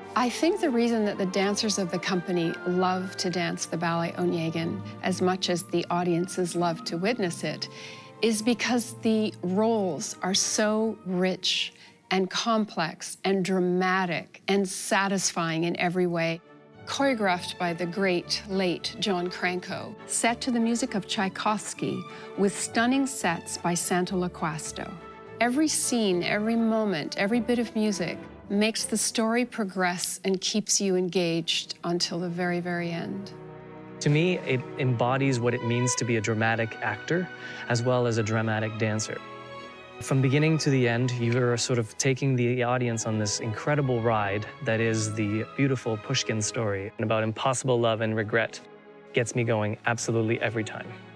I think the reason that the dancers of the company love to dance the ballet Onegin as much as the audiences love to witness it is because the roles are so rich and complex and dramatic and satisfying in every way. Choreographed by the great, late John Cranko, set to the music of Tchaikovsky with stunning sets by Santo Loquasto. Every scene, every moment, every bit of music makes the story progress and keeps you engaged until the very, very end. To me, it embodies what it means to be a dramatic actor as well as a dramatic dancer. From beginning to the end, you're sort of taking the audience on this incredible ride that is the beautiful Pushkin story about impossible love and regret. Gets me going absolutely every time.